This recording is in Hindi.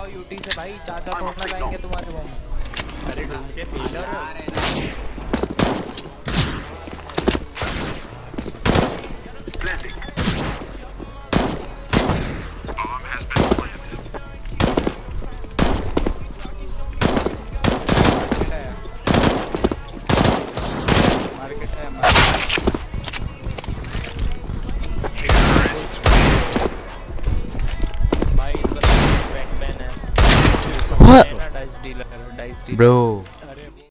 जाओ यूटी से भाई, चाचा तोड़ना लाएंगे तुम्हारे बम। अरे ढूंढ के डीलर मार्केट है भाई, बैटमैन है, What? Dice dealer, dice dealer Bro.